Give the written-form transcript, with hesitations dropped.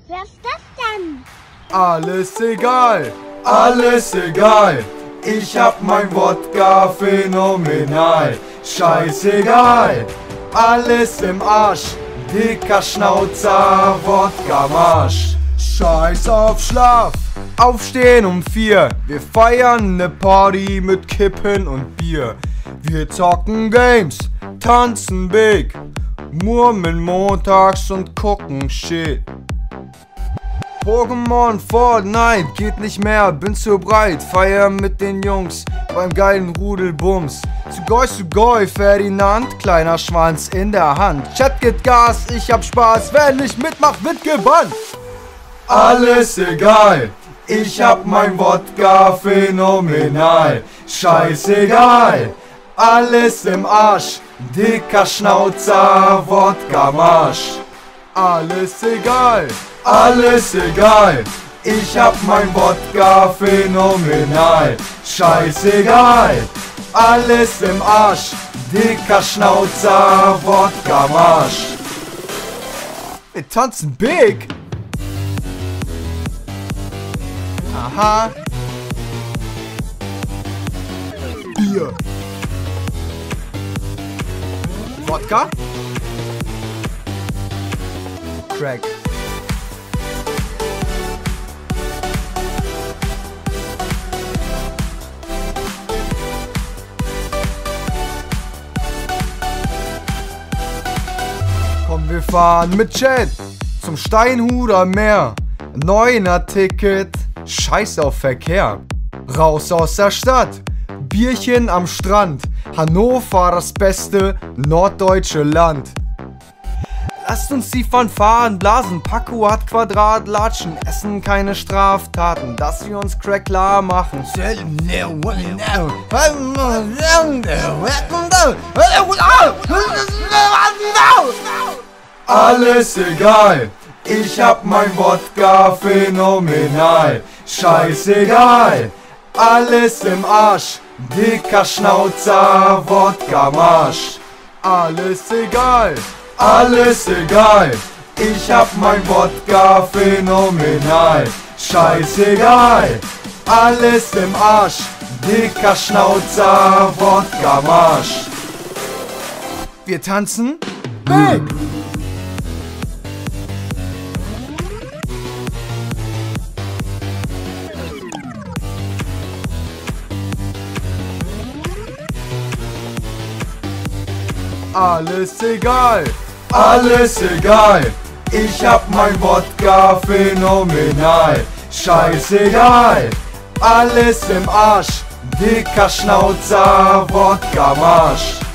Wer ist das denn? Alles egal, alles egal. Ich hab mein Wodka phänomenal. Scheißegal, alles im Arsch. Dicker Schnauzer, Wodka Marsch. Scheiß auf Schlaf, aufstehen um 4. Wir feiern ne Party mit Kippen und Bier. Wir zocken Games, tanzen big, murmeln montags und gucken Shit. Pokémon, Fortnite, geht nicht mehr, bin zu breit. Feier mit den Jungs beim geilen Rudelbums. Zu Goi, Ferdinand, kleiner Schwanz in der Hand. Chat gibt Gas, ich hab Spaß, wer nicht mitmacht, wird gebannt. Alles egal, ich hab mein Wodka phänomenal. Scheißegal, alles im Arsch. Dicker Schnauzer, Wodka Marsch. Alles egal, alles egal. Ich hab mein Wodka phänomenal. Scheißegal, alles im Arsch. Dicker Schnauzer, Wodka Marsch. Wir tanzen big. Aha. Bier. Wodka. Crack. Komm, wir fahren mit Jet zum Steinhuder Meer. 9er Ticket, scheiß auf Verkehr. Raus aus der Stadt, Bierchen am Strand. Hannover, das beste norddeutsche Land. Lasst uns die Fanfaren blasen, Paco hat Quadrat, latschen, essen keine Straftaten, dass wir uns Crack klar machen. Alles egal, ich hab mein Wodka phänomenal. Scheißegal, alles im Arsch. Dicker Schnauzer, Wodka Marsch. Alles egal, alles egal. Ich hab mein Wodka phänomenal. Scheißegal, alles im Arsch. Dicker Schnauzer, Wodka Marsch. Wir tanzen big. Alles egal, alles egal. Ich hab mein Wodka phänomenal. Scheißegal, alles im Arsch. Dicker Schnauzer, Wodka Marsch.